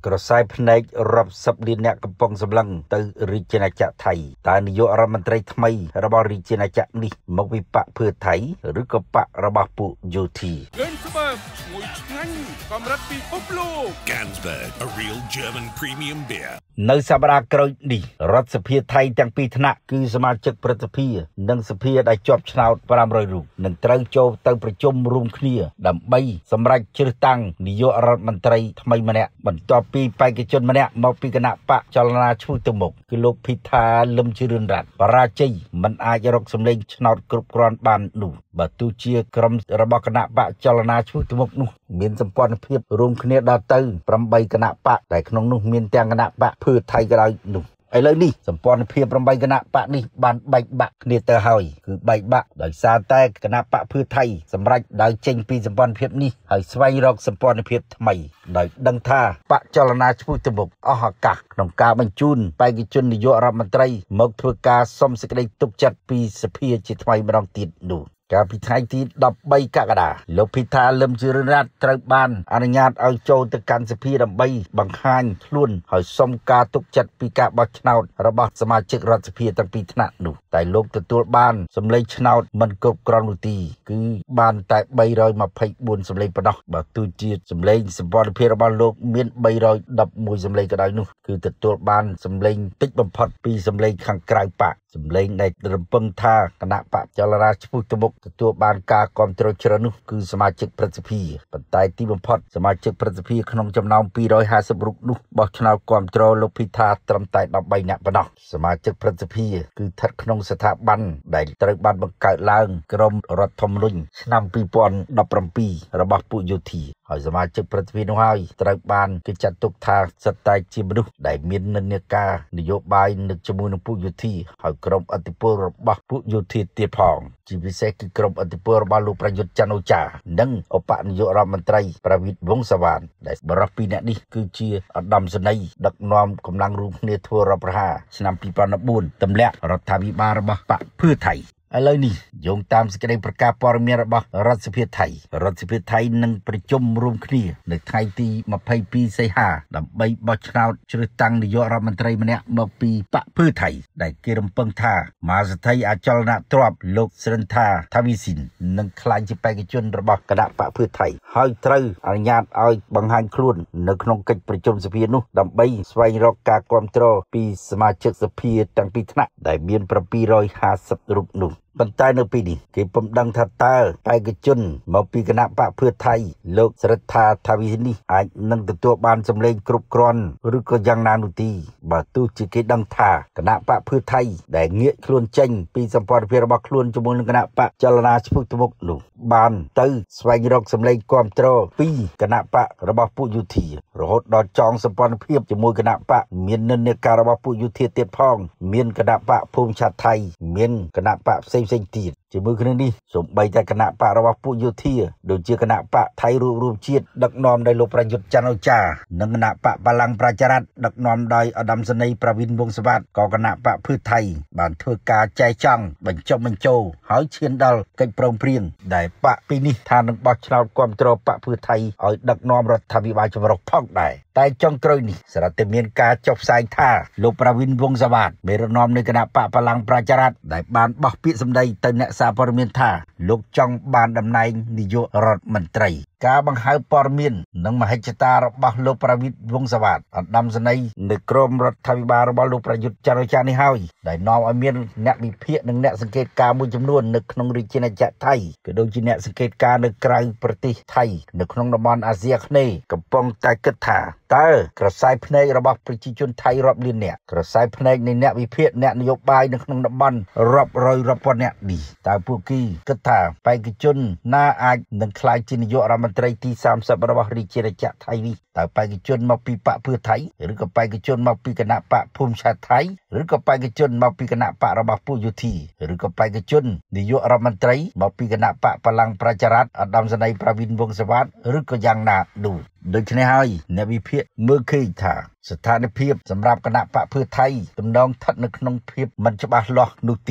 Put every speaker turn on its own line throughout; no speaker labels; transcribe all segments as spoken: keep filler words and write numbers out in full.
กระสายพนักรับสับลีเนี่ยกำปองสำลังตือริจินาจักไทยตานายกรัฐมนตรีทำไมระบาริจินาจักนี่มกวิปะเพื่อไทยหรือกปะระบาปุโยธี
เกินสบับมวยงั้นความรักปีปุ๊บลูก
Gansberg a real German premium beer
ในสัปดาห์กรอยนี้รัฐสภาไทยจังปีธนะคือสมาชิกประสภานังสภาได้จบชนะปรามรอยรูนังเตาโจเตาประชุมรวมគ្នាដើម្បីសម្រាប់ជ្រើសតាំងនាយករដ្ឋមន្ត្រីថ្មីម្នាក់បន្ទាប់ពីបេក្ខជនម្នាក់មកពីគណៈបកចលនាឈ្មោះទៅមុខគឺលោកភិថាលឹមជឿនរ័ត្នបរាជ័យមិនអាចរកសម្លេងឆ្នោតគ្រប់គ្រាន់បាននោះបើទោះជាក្រុមរបស់គណៈបកចលនាឈ្មោះទៅមុខនោះមានសម្ព័ន្ធភាពរួមគ្នាដល់ទៅប្រាំបីគណៈបកតែក្នុងនោះមានទាំងគណៈបកភឿថៃក៏ដោយនោះឥឡូវនេះសម្ព័ន្ធភាពប្រាំបីគណៈបកនេះបានបែកបាក់គ្នាទៅហើយគឺបែកបាក់ដោយសារតែគណៈបកភឿថៃសម្រាប់ដោយចេញពីសម្ព័ន្ធភាពនេះហើយស្វែងរកសម្ព័ន្ធភាពថ្មីដោយដឹងថាបកចលនាឈ្មោះទៅមុខអស់ឱកាសក្នុងការបញ្ជូនបេក្ខជននាយករដ្ឋមន្ត្រីមកធ្វើការសុំសេចក្តីទុកចិត្តពីសភាជាថ្មីម្ដងទៀតនោះកាលពីថ្ងៃទីដប់បីកក្កដាលោកភិថាលឹមជឿនរ័ត្នត្រូវបានអនុញ្ញាតឲ្យចូលទៅកាន់សភាដើម្បីបង្ហាញខ្លួនហើយសុំការទុកចិត្តពីការបោះឆ្នោតរបស់សមាជិករដ្ឋសភាទាំងពីរថ្នាក់នោះតែលោកទទួលបានសម្លេងឆ្នោតមិនគ្រប់គ្រាន់នោះទេគឺបានតែបីរយម្ភៃបួនសម្លេងប៉ុណ្ណោះបើទោះជាសម្លេងសម្ព័ន្ធភាពរបស់លោកមានបីរយដប់មួយសម្លេងក៏ដោយនោះគឺទទួលបានសម្លេងតិចបំផុតពីសម្លេងខាងក្រៅបកសម្លេងដែលរំពឹងថាគណៈបកចលនាឈ្មោះទៅមុខទទួលបានការគាំទ្រច្រើននោះគឺសមាជិកព្រឹទ្ធសភាប៉ុន្តែទីបំផុតសមាជិកព្រឹទ្ធសភាក្នុងចំណោមពីររយហាសិបរូបនោះបោះឆ្នោតគាំទ្រលោកភិថាត្រឹមតែដប់បីនាក់ប៉ុណ្ណោះសមាជិកព្រឹទ្ធសភាគឺស្ថិតក្នុងស្ថាប័នដែលត្រូវបានបង្កើតឡើងក្រមរដ្ឋធម្មនុញ្ញឆ្នាំពីរពាន់ដប់ប្រាំពីររបស់ពួកយោធាហើយសមាជិកព្រឹទ្ធសភានោះហើយត្រូវបានគេចាត់ទុកថាសិតតែជាមនុស្សដែលមាននិន្នាការនយោបាយនៅជាមួយនឹងពួកយោធាហើយក្រុមអធិពលរបស់ពួកយោធាទៀតផងជាពិសេសគឺក្រុមអធិពលរបស់លោកប្រយុទ្ធច័ន្ទអូចានិងឧបនាយករដ្ឋមន្ត្រីប្រវិតវង្សវណ្ណដែលបរិះពីរនាក់នេះគឺជាឧត្តមសេនីយ៍ដឹកនាំកម្លាំងរួមគ្នាធ្វើរដ្ឋប្រហារឆ្នាំពីរពាន់បួនទម្លាក់រដ្ឋាភិបាលរបស់បកភឿថៃឥឡូវនេះយោងតាមសេចក្តីប្រកាសព័ត៌មានរបស់រដ្ឋសភាថៃរដ្ឋសភាថៃនឹងប្រជុំរួមគ្នានៅថ្ងៃទីម្ភៃពីរសីហាដើម្បីបោះឆ្នោតជ្រើសតាំងនាយករដ្ឋមន្ត្រីម្នាក់មកពីបកភឿថៃដែលគេរំពឹងថាមហាសេដ្ឋីអចលនទ្រព្យលោកស្រិនថាថាវីស៊ីននឹងក្លាយជាបេក្ខជនរបស់គណៈបកភឿថៃហើយត្រូវអនុញ្ញាតឲ្យបង្ហាញខ្លួននៅក្នុងកិច្ចប្រជុំសភានោះដើម្បីស្វែងរកការគាំទ្រពីសមាជិកសភាទាំងពីរថ្នាក់ដែលមានប្រាំពីររយហាសិបរូបនោះប៉ុន្តែនៅពេលនេះគេពុំដឹងថាតើបេក្ខជនមកពីគណៈបកភឿថៃលោកស្រិទ្ធថាថាវិនេះអាចនឹងទទួលបានសម្លេងគ្រប់គ្រាន់ឬក៏យ៉ាងណានោះទេបើទោះជាគេដឹងថាគណៈបកភឿថៃដែលងាកខ្លួនចេញពីសម្ព័ន្ធភាពរបស់ខ្លួនជាមួយនឹងគណៈបកចលនាឈ្មោះទៅមុខនោះបានទៅស្វែងរកសម្លេងគាំទ្រពីគណៈបករបស់ពួកយោធារហូតដល់ចងសម្ព័ន្ធភាពជាមួយគណៈបកមាននិន្នាការរបស់ពួកយោធាទៀតផងមានគណៈបកភូមិឆាតថៃមានគណៈបកផ្សេងផ្សេងទៀតជាមួយគ្នានេះសូម្បីតែគណៈបករបស់ពួកយោធាដូចជាគណៈបកថៃរួបរวมជាតិដឹកនាំដោយលោកប្រយុទ្ធច័ន្ទអូចានិងគណៈបកបល្ល័ង្កប្រជារដ្ឋដឹកនាំដោយឧត្តមសេនីយ៍ប្រវិនវង្សវណ្ណក៏គណៈបកភឿថៃបានធ្វើការចែកចង់បញ្ចុះបញ្ចូលហើយឈានដល់កិច្ចព្រមព្រៀងដែលបកពីនេះថានឹងបោះឆ្នោតគាំទ្របកភឿថៃឲ្យដឹកនាំរដ្ឋាភិបាលចម្រុះផងដែរតែចុងក្រោយនេះសារតែមានការចុះផ្សាយថាលោកប្រវិនវង្សវណ្ណមេដឹកនាំនៃគណៈបកបល្ល័ង្កប្រជារដ្ឋដែលបានបោះពាក្យសម្ដីទៅអ្នកសារព័ត៌មានថាលោកចង់បានតំណែងនាយករដ្ឋមន្ត្រីការបង្ហើបព័ត៌មាននិងមហិច្ឆតារបស់លោកប្រវិតវង្សវណ្ណឧត្តមសេនីយ៍នៃក្រមរដ្ឋាភិបាលរបស់លោកប្រយុទ្ធច័ន្ទអូចានេះហើយដែលនាំឲ្យមានអ្នកវិភាគនិងអ្នកសង្កេតការណ៍មួយចំនួននៅក្នុងរាជាណាចក្រថៃក៏ដូចជាអ្នកសង្កេតការណ៍នៅក្រៅប្រទេសថៃនៅក្នុងតំបន់អាស៊ីអាគ្នេយ៍កំពុងតែគិតថាតើក្រសែភ្នែករបស់ប្រជាជនថៃរាប់លានអ្នកក្រសែភ្នែកនៃអ្នកវិភាគអ្នកនយោបាយនៅក្នុងតំបន់រាប់រយរាប់ពាន់អ្នកនេះតើពួកគេគិតថាបេក្ខជនណាអាចនឹងក្លាយជានាយករដ្ឋមន្ត្រីទីសាមសិបរបស់រាជាណាចក្រថៃនេះតើបេក្ខជនមកពីបកភឿថៃឬក៏បេក្ខជនមកពីគណៈបកភូមិឆាតថៃឬក៏បេក្ខជនមកពីគណៈបករបស់ពួកយោធាឬក៏បេក្ខជននាយករដ្ឋមន្ត្រីមកពីគណៈបកបល្ល័ង្កប្រជារដ្ឋឧត្តមសេនីយ៍ប្រវិនវង្សវណ្ណឬក៏យ៉ាងណានោះដូច្នេះហើយអ្នកវិភាគមើលឃើញថាស្ថានភាពសម្រាប់គណៈបកភឿថៃទំនងស្ថិតនៅក្នុងភាពមិនច្បាស់លាស់នោះទី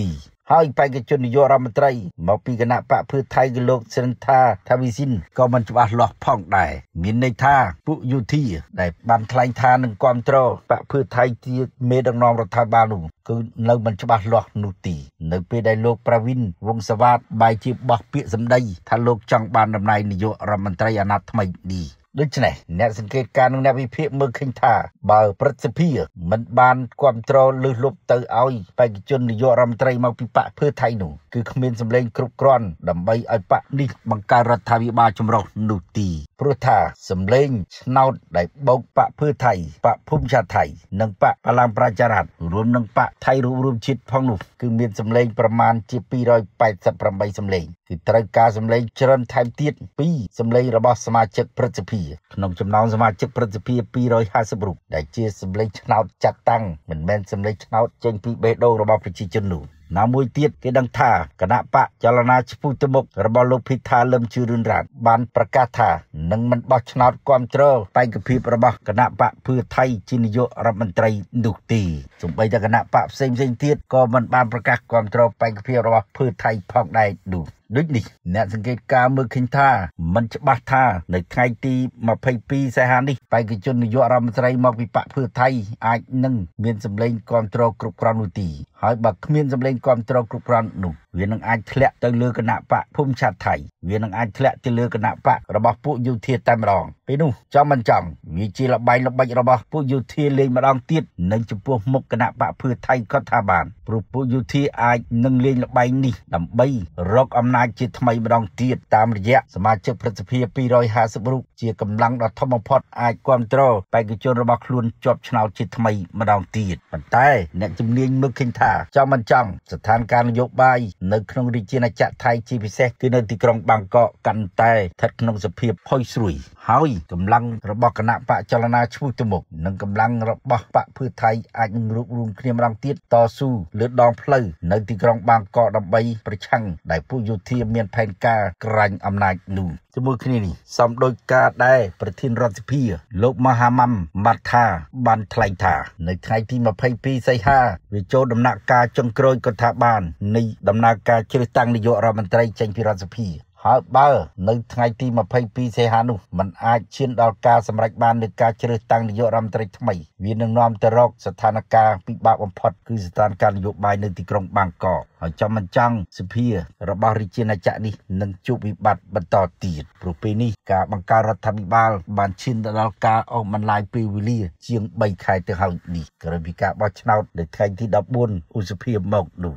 ហើយបេក្ខជននាយករដ្ឋមន្ត្រីមកពីគណៈបកភឿថៃគឺលោកសិនថាថាវិសិនក៏មិនច្បាស់លាស់ផងដែរមានន័យថាពួកយោធាដែលបានថ្លែងថានឹងគ្រប់គ្រងបកភឿថៃជាមេដឹកនាំរដ្ឋាភិបាលនោះគឺនៅមិនច្បាស់លាស់នោះទេនៅពេលដែលលោកប្រាវិនវង្សវត្តបែរជាបោះពាក្យសម្ដីថាលោកចង់បានតំណែងនាយករដ្ឋមន្ត្រីអាណត្តិថ្មីនេះដូច្នេះអ្នកសង្កេតការណ៍និងអ្នកវិភាគមើលឃើញថាបើព្រឹទ្ធសភាមិនបានគ្រប់គ្រងលើសលប់ទៅឲ្យបេក្ខជននាយករដ្ឋមន្ត្រីមកពីបកភឿថៃនោះគឺគ្មានសម្លេងគ្រប់គ្រាន់ដើម្បីឲ្យបកនេះបង្កើតរដ្ឋាភិបាលចម្រុះនោះទេព្រោះថាសម្លេងឆ្នោតដែលបោកបកភឿថៃបកភូមិឆាថៃនិងបកបល្ល័ង្កប្រជារដ្ឋរួមនឹងបកថៃរួមរួមជាតិផងនោះគឺមានសម្លេងប្រមាណជាពីររយប៉ែតសិបប្រាំបីសម្លេងគឺត្រូវការសម្លេងច្រើនថែមទៀតពីសម្លេងរបស់សមាជិកព្រឹទ្ធសភាក្នុងចំណោមសមាជិកព្រឹទ្ធសភាពីររយហាសិបរូបដែលជាសម្លេងឆ្នោតចាត់តាំងមិនមែនសម្លេងឆ្នោតចេញពីបេះដូងរបស់ប្រជាជននោះណាមួយទៀតគេដឹងថាគណៈបកចលនាឆ្ពោះទៅមុខរបស់លោកភិថាលឹមជឿរឿនរ៉ាតបានប្រកាសថានឹងមិនបោះឆ្នោតគ្រប់គ្រងបេក្ខភាពរបស់គណៈបកភឿថៃជានាយករដ្ឋមន្ត្រីនោះទេសូម្បីតែគណៈបកផ្សេងផ្សេងទៀតក៏មិនបានប្រកាសគ្រប់គ្រងបេក្ខភាពរបស់ភឿថៃផងដែរនោះដូចនេះអ្នកសង្កេតការមើលឃើញថាมันច្បាស់ថានៅថ្ងៃទីម្ភៃពីរសីហានេះបេក្ខជននាយករដ្ឋមន្ត្រីមកពីបកភឿថៃអាចនឹងមានសម្លេងគ្រប់គ្រងគ្រប់គ្រាន់នោះទេហើយបើគ្មានសម្លេងគ្រប់គ្រងគ្រប់គ្រាន់នោះវានឹងអាចធ្លាក់ទៅលើគណៈបកភូមិឆាតថៃវានឹងអាចធ្លាក់ទៅលើគណៈបករបស់ពួកយោធាតែម្ដងពេលនោះចំមិនចង់វាជាលបែងល្បិចរបស់ពួកយោធាលេងម្ដងទៀតនៅចំពោះមុខគណៈបកភឿថៃក៏ថាបានព្រោះពួកយោធាអាចនឹងលេងល្បែងនេះដើម្បីរកអំណាចជាថ្មីម្ដងទៀតតាមរយៈសមាជិកព្រឹទ្ធសភាពីររយហាសិបរូបជាកម្លាំងដ៏ធំបំផុតអាចគ្រប់គ្រងបេក្ខជនរបស់ខ្លួនជាប់ឆ្នោតជាថ្មីម្ដងទៀតប៉ុន្តែអ្នកជំនាញមើលឃើញថាចំមិនចង់ស្ថានភាពនយោបាយនៅក្នុងរាជាណាចក្រថៃជាពិសេសគឺនៅទីក្រុងបាងកកកាន់តែស្ថិតក្នុងសភាពផុយស្រួយហើយកម្លាំងរបស់គណៈបកចលនាឆ្ពោះទៅមុខនិងកម្លាំងរបស់បកភឿថៃអាចនឹងរួបរวมគ្នាម្ដងទៀតតស៊ូលើដងផ្លូវនៅទីក្រុងបាងកកដើម្បីប្រឆាំងដែលពួកយោធាមានផែនការក្រាញ់អំណាចនោះជាមួយគ្នានេះសំដូចការដែលប្រធានរដ្ឋសភាលោកមហាម៉ាំម៉ាត់ថាបានថ្លែងថានៅថ្ងៃទីម្ភៃពីរសីហាវាចូលដំណាក់កាលចុងក្រោយក៏ថាបាននៃដំណើរការជ្រើសតាំងនាយករដ្ឋមន្ត្រីចេញពីរដ្ឋសភាហើយបើនៅថ្ងៃទីម្ភៃពីរសីហានោះมันអាចឈានដល់ការសម្រេចបាននៃការជ្រើសតាំងនាយករដ្ឋមន្ត្រីថ្មីវានឹងនាំទៅរកស្ថានភាពពិបាកបំផុតគឺស្ថានភាពនយោបាយនៅទីក្រុងបាងកកហើយចំមិនចង់សភារបស់រាជាណាចក្រនេះនឹងជួបវិបត្តិបន្តទៀតព្រោះពេលនេះការបង្កើតរដ្ឋាភិបាលបានឈានទៅដល់ការអស់បន្លាយពេលវេលាជាងបីខែទៅហើយនេះក្រោយពីការបោះឆ្នោតនៅថ្ងៃទីដប់បួនឧសភាមកនោះ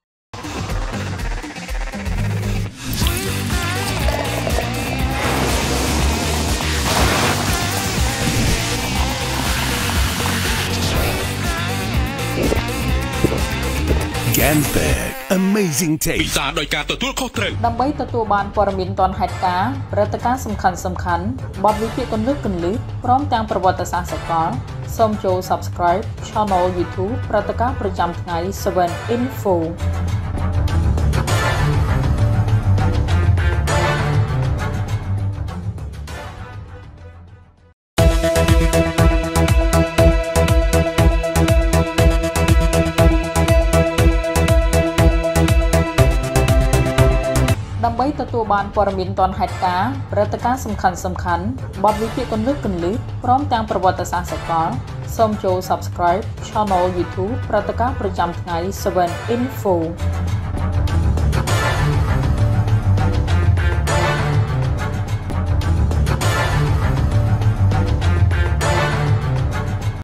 Ganbag Amazing
ពិ
Taste
សាដោយការទទួលខុសត្រូវ
ដើម្បីទទួលបានព័ត៌មានទាន់ហេតុការណ៍ព្រឹត្តិការណ៍សំខាន់សំខាន់បទវិភាគគន្លឹះគន្លឹះព្រមទាំងប្រវត្តិសាស្ត្រសកលសូមចូល Subscribe Channel YouTube ព្រឹត្តិការណ៍ប្រចាំថ្ងៃ seven Infoដើម្បីទទួលបានព័ត៌មានទាន់ហេតុការណ៍ព្រឹត្តិការណ៍សំខាន់សំខាន់បទវិភាគគន្លឹះគន្លឹះព្រមទាំងប្រវត្តិសាស្ត្រសកលសូមចូល Subscribe Channel YouTube ព្រឹត្តិការណ៍ប្រចាំថ្ងៃ seven Info